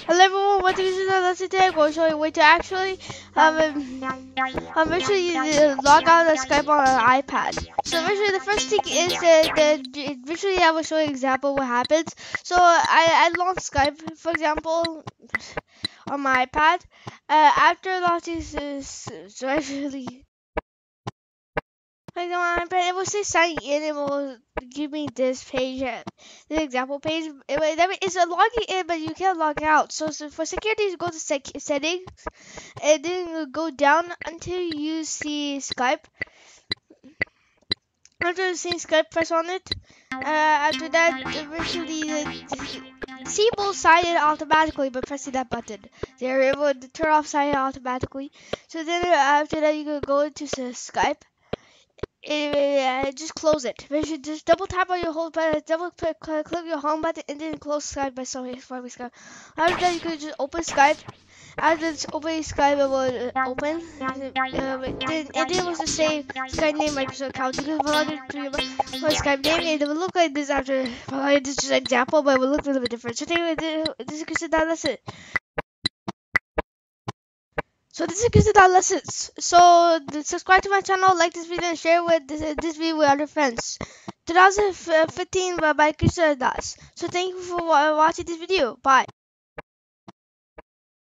Hello everyone, welcome to the lesson today. I'm going to show you a way to actually virtually log out of Skype on an iPad. So virtually the first thing is that virtually I will show you an example of what happens. So I launched Skype, for example, on my iPad. After launching this, so actually like on my iPad, it will say sign in. It will give me this page, this example page. It's a logging in, but you can't log out. So for security, you go to settings, and then you go down until you see Skype. After you see Skype, press on it. After that, eventually disable sign in automatically by pressing that button. There, it will turn off sign in automatically. So then after that, you can go into Skype. Just close it. You should just double tap on your home button, click your home button, and then close Skype by farming Skype. After that, you can just open Skype. After it's opening Skype, it will open. And then it will just say Skype name, Microsoft account. You can log into your Skype name, and it will look like this after. This is an example, but it will look a little bit different. So anyway, this is Kristen. That's it. So this is Kristen Lessons. So subscribe to my channel, like this video, and share with this video with other friends. 2015 by Kristen Das. So thank you for watching this video. Bye.